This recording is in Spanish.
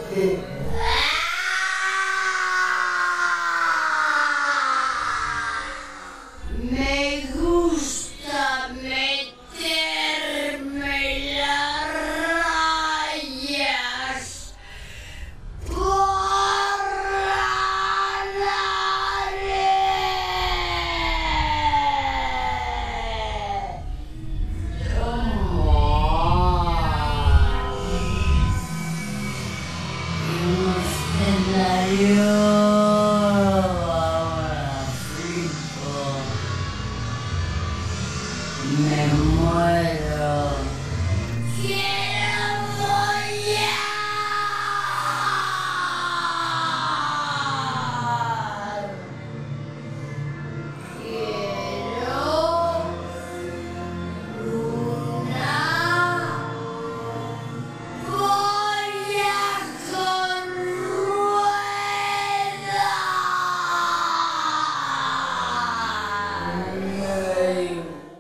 Me gusta meterme las rayas por la nariz. Un escenario ahora fijo. Me muero. Quiero follar. Quiero una polla con ruedas.